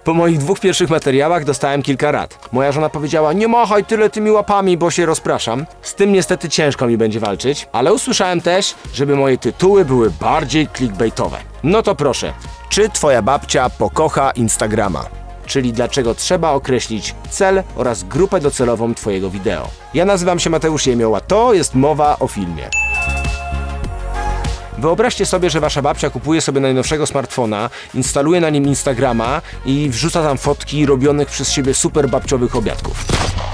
Po moich 2 pierwszych materiałach dostałem kilka rad. Moja żona powiedziała: nie machaj tyle tymi łapami, bo się rozpraszam. Z tym niestety ciężko mi będzie walczyć, ale usłyszałem też, żeby moje tytuły były bardziej clickbaitowe. No to proszę, czy twoja babcia pokocha Instagrama? Czyli dlaczego trzeba określić cel oraz grupę docelową twojego wideo. Ja nazywam się Mateusz Jemioł, a to jest mowa o filmie. Wyobraźcie sobie, że wasza babcia kupuje sobie najnowszego smartfona, instaluje na nim Instagrama i wrzuca tam fotki robionych przez siebie super babciowych obiadków.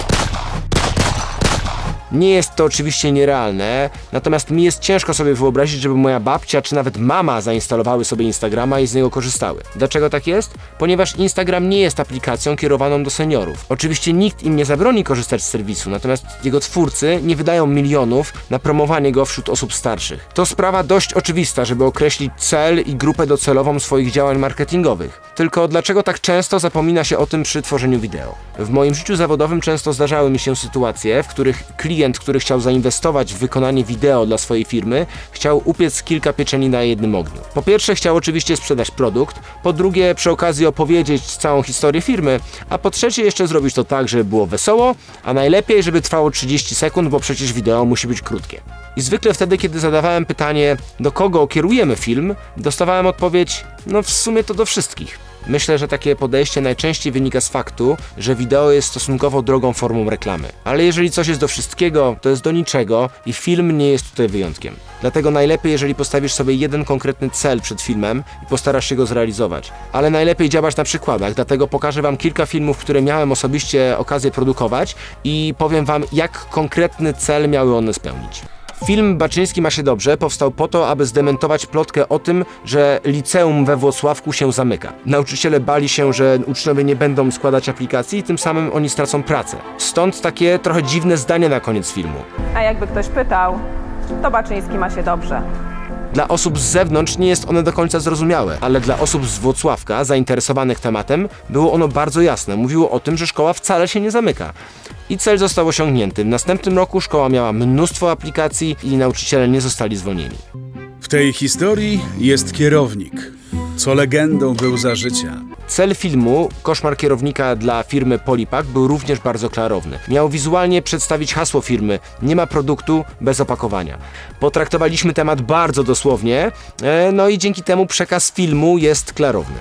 Nie jest to oczywiście nierealne, natomiast mi jest ciężko sobie wyobrazić, żeby moja babcia czy nawet mama zainstalowały sobie Instagrama i z niego korzystały. Dlaczego tak jest? Ponieważ Instagram nie jest aplikacją kierowaną do seniorów. Oczywiście nikt im nie zabroni korzystać z serwisu, natomiast jego twórcy nie wydają milionów na promowanie go wśród osób starszych. To sprawa dość oczywista, żeby określić cel i grupę docelową swoich działań marketingowych. Tylko dlaczego tak często zapomina się o tym przy tworzeniu wideo? W moim życiu zawodowym często zdarzały mi się sytuacje, w których klient, który chciał zainwestować w wykonanie wideo dla swojej firmy, chciał upiec kilka pieczeni na jednym ogniu. Po pierwsze chciał oczywiście sprzedać produkt, po drugie przy okazji opowiedzieć całą historię firmy, a po trzecie jeszcze zrobić to tak, żeby było wesoło, a najlepiej żeby trwało 30 sekund, bo przecież wideo musi być krótkie. I zwykle wtedy, kiedy zadawałem pytanie, do kogo kierujemy film, dostawałem odpowiedź: no w sumie to do wszystkich. Myślę, że takie podejście najczęściej wynika z faktu, że wideo jest stosunkowo drogą formą reklamy. Ale jeżeli coś jest do wszystkiego, to jest do niczego i film nie jest tutaj wyjątkiem. Dlatego najlepiej, jeżeli postawisz sobie jeden konkretny cel przed filmem i postarasz się go zrealizować. Ale najlepiej działać na przykładach, dlatego pokażę wam kilka filmów, które miałem osobiście okazję produkować i powiem wam, jak konkretny cel miały one spełnić. Film Baczyński ma się dobrze powstał po to, aby zdementować plotkę o tym, że liceum we Włocławku się zamyka. Nauczyciele bali się, że uczniowie nie będą składać aplikacji i tym samym oni stracą pracę. Stąd takie trochę dziwne zdanie na koniec filmu. A jakby ktoś pytał, to Baczyński ma się dobrze. Dla osób z zewnątrz nie jest one do końca zrozumiałe, ale dla osób z Włocławka zainteresowanych tematem było ono bardzo jasne. Mówiło o tym, że szkoła wcale się nie zamyka. I cel został osiągnięty. W następnym roku szkoła miała mnóstwo aplikacji i nauczyciele nie zostali zwolnieni. W tej historii jest kierownik, co legendą był za życia. Cel filmu, koszmar kierownika dla firmy Polipak, był również bardzo klarowny. Miał wizualnie przedstawić hasło firmy: nie ma produktu bez opakowania. Potraktowaliśmy temat bardzo dosłownie, no i dzięki temu przekaz filmu jest klarowny.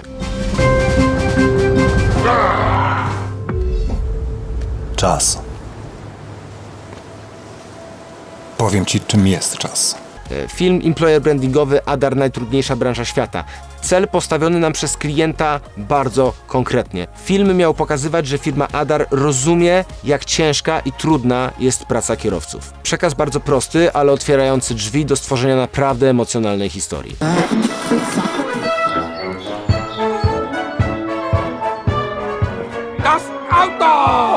Czas. Powiem ci, czym jest czas. Film employer brandingowy Adar, najtrudniejsza branża świata. Cel postawiony nam przez klienta bardzo konkretnie. Film miał pokazywać, że firma Adar rozumie, jak ciężka i trudna jest praca kierowców. Przekaz bardzo prosty, ale otwierający drzwi do stworzenia naprawdę emocjonalnej historii. Das Auto!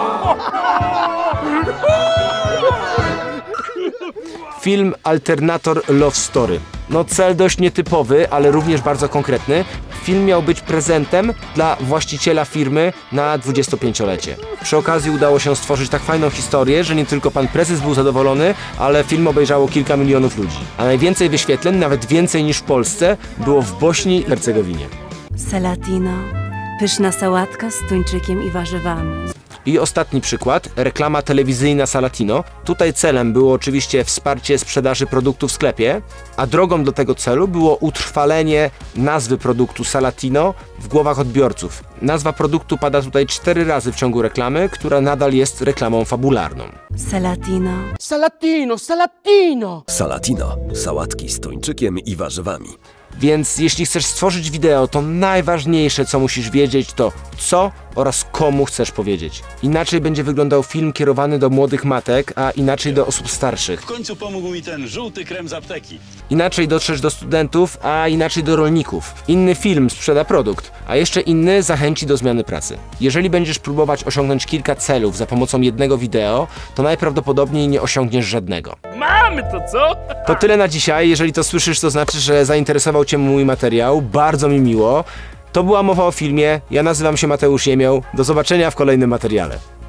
Film Alternator Love Story. No cel dość nietypowy, ale również bardzo konkretny. Film miał być prezentem dla właściciela firmy na 25-lecie. Przy okazji udało się stworzyć tak fajną historię, że nie tylko pan prezes był zadowolony, ale film obejrzało kilka milionów ludzi. A najwięcej wyświetleń, nawet więcej niż w Polsce, było w Bośni i Hercegowinie. Salatino. Pyszna sałatka z tuńczykiem i warzywami. I ostatni przykład, reklama telewizyjna Salatino. Tutaj celem było oczywiście wsparcie sprzedaży produktu w sklepie, a drogą do tego celu było utrwalenie nazwy produktu Salatino w głowach odbiorców. Nazwa produktu pada tutaj 4 razy w ciągu reklamy, która nadal jest reklamą fabularną. Salatino. Salatino, Salatino! Salatino. Sałatki z tuńczykiem i warzywami. Więc jeśli chcesz stworzyć wideo, to najważniejsze, co musisz wiedzieć, to co oraz komu chcesz powiedzieć. Inaczej będzie wyglądał film kierowany do młodych matek, a inaczej do osób starszych. W końcu pomógł mi ten żółty krem z apteki. Inaczej dotrzesz do studentów, a inaczej do rolników. Inny film sprzeda produkt, a jeszcze inny zachęci do zmiany pracy. Jeżeli będziesz próbować osiągnąć kilka celów za pomocą jednego wideo, to najprawdopodobniej nie osiągniesz żadnego. Mamy to, co? To tyle na dzisiaj. Jeżeli to słyszysz, to znaczy, że zainteresował Cię mój materiał. Bardzo mi miło. To była mowa o filmie. Ja nazywam się Mateusz Jemioł. Do zobaczenia w kolejnym materiale.